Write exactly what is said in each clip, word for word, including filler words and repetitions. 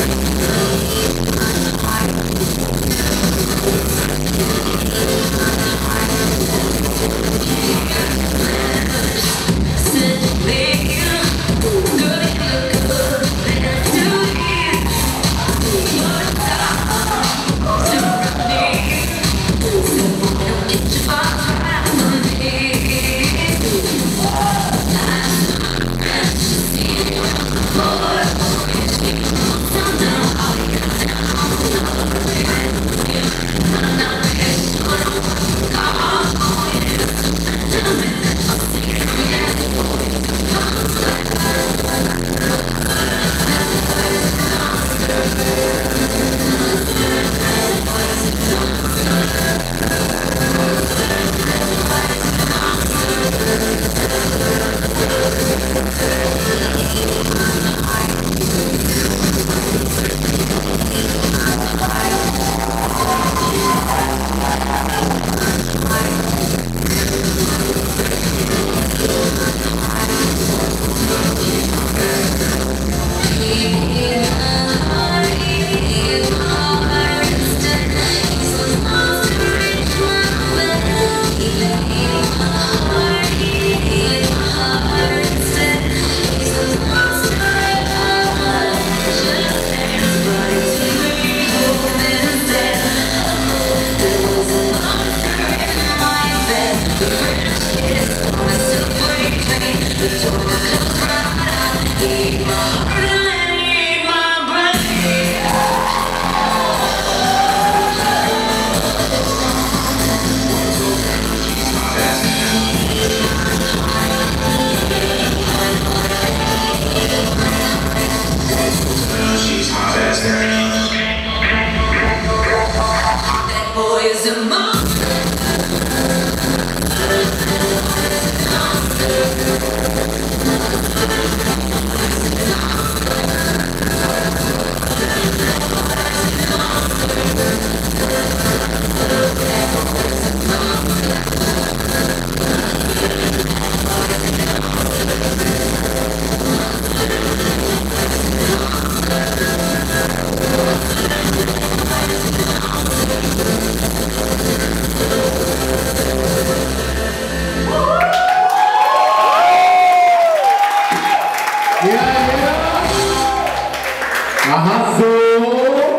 Arrasou!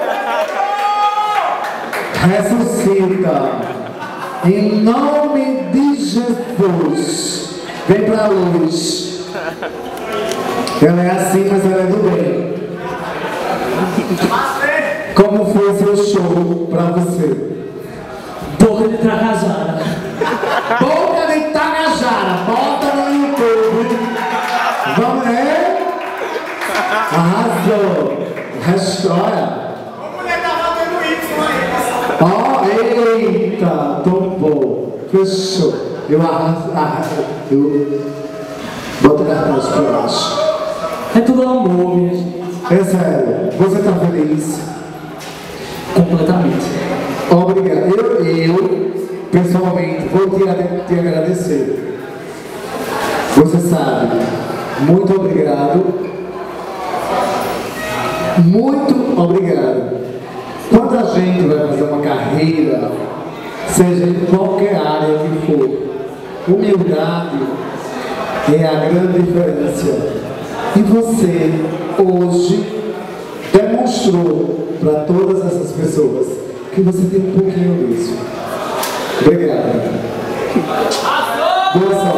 Ressuscita! Em nome de Jesus! Vem pra luz! Ela é assim, mas ela é do bem. Como foi seu show pra você? Boca de Tragajara. Boca de Tragajara! Bota no YouTube! Vamos ver? Arrasou! Restaura! A mulher tava dando Y aí. Ó, oh, eita! Tombou! Fechou! Eu arraso, arraso, eu boto as mãos pra baixo. É tudo amor, minha gente. É sério, você tá feliz? Completamente. Obrigado. Eu, eu pessoalmente, vou te, te agradecer. Você sabe, muito obrigado. Muito obrigado. Quando a gente vai fazer uma carreira, seja em qualquer área que for, humildade é a grande diferença. E você, hoje, demonstrou para todas essas pessoas que você tem um pouquinho disso. Obrigado. Boa sorte.